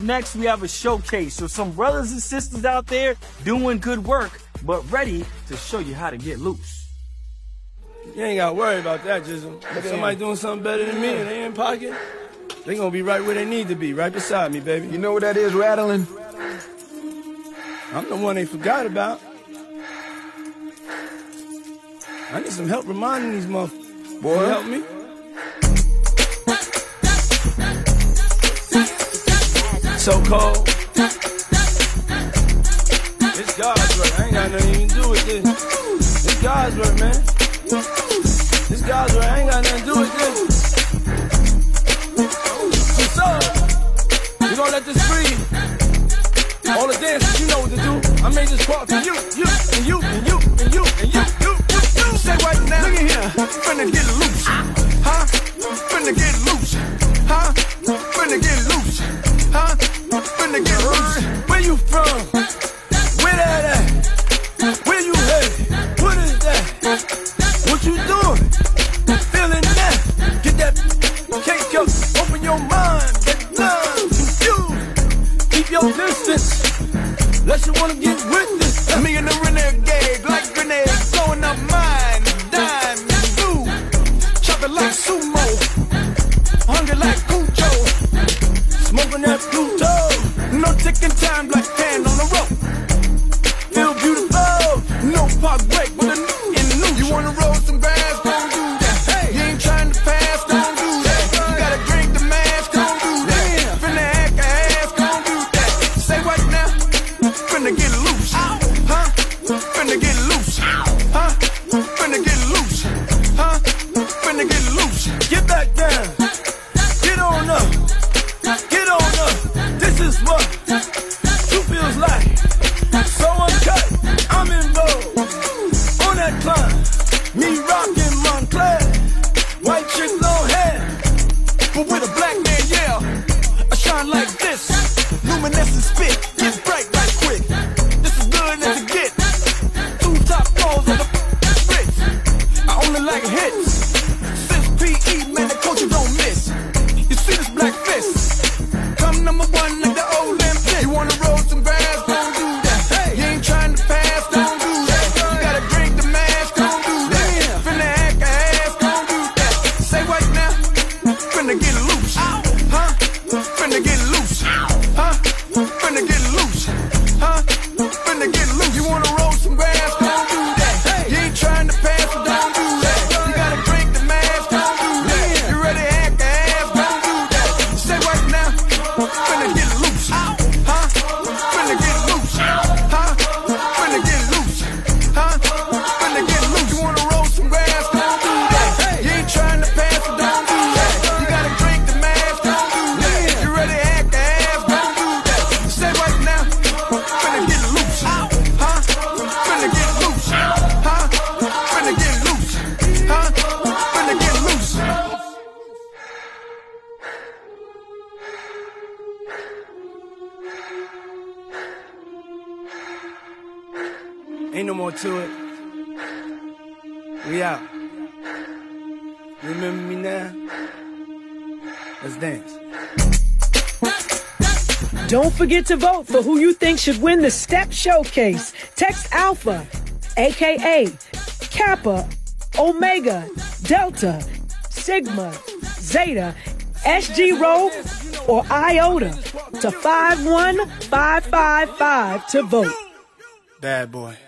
next, we have a showcase. So some brothers and sisters out there doing good work, but ready to show you how to get loose. You ain't got to worry about that, Jizzle. If somebody doing something better than me and they in pocket, they gonna be right where they need to be, right beside me, baby. You know what that is, rattling? I'm the one they forgot about. I need some help reminding these motherfuckers. Boy, help me. So cold. It's God's work. I ain't got nothing to do with this. It's God's work, man. It's God's work. I ain't got nothing to do with this. So, we gonna let this breathe. All the dancers, you know what to do. I made this part for you, and you, and you, and you, and you. Say right now, look at here, finna get loose, huh? Finna get loose, huh? Finna get loose, huh? Finna get loose. Where you from? Where that at? Where you headed? What is that? What you doing? Feeling that? Get that cake up, open your mind, get love, confused. Keep your distance, unless you wanna get with this. Me and the renegade, like grenades, blowing up mine, dime, blue. Chop it like sumo, hungry like Cujo. Smoking that Pluto, no ticking time like hand on the rope. Feel beautiful, no park break with a in the new. You wanna roll some grass, don't do that. Hey, you ain't trying to pass, don't do that. You gotta drink the mask, don't do that. Finna act ass, don't do that. Say what now? Finna get loose, huh? Finna get loose, huh? Finna get loose, huh? Finna get loose. Get back down, get on up, get on up. This is what you feels like. So uncut, I'm in vogue. On that climb, me rockin' Montclair. White chick, long hair, but with a black man, yeah. I shine like this, luminescent spit, get bright right quick. This is good as it get. Two top floors on the bricks. I only like hits. Since PE, man, the coach you don't miss. You see this black fist? Come number one like the old Olympic. You wanna roll some grass? Don't do that. Hey, you ain't trying to pass? Don't do that. You gotta drink the mask? Don't do that. Finna act ass? Don't do that. Say what now? Finna get loose, huh? Finna get loose, huh? Finna get loose, huh? Finna get loose. You wanna roll some grass? Don't do that. You ain't trying to pass? So don't do that. You gotta drink the mask? Don't do that. You ready to act ass? Don't do that. Say what now? Finna get loose, huh? Finna get loose, huh? Finna get loose, huh? Finna get loose. You wanna roll some grass? Don't do that. You ain't trying to pass? So don't do that. You gotta drink the mask? Don't do that. You ready to act ass? Don't do that. Say what now? Finna get loose, huh? Finna get loose, huh? Finna get loose, huh? Finna get loose. Ain't no more to it. We out. Remember me now? Let's dance. Don't forget to vote for who you think should win the Step Showcase. Text Alpha, aka Kappa, Omega, Delta, Sigma, Zeta, SG Rho, or Iota to 51555 to vote. Bad boy.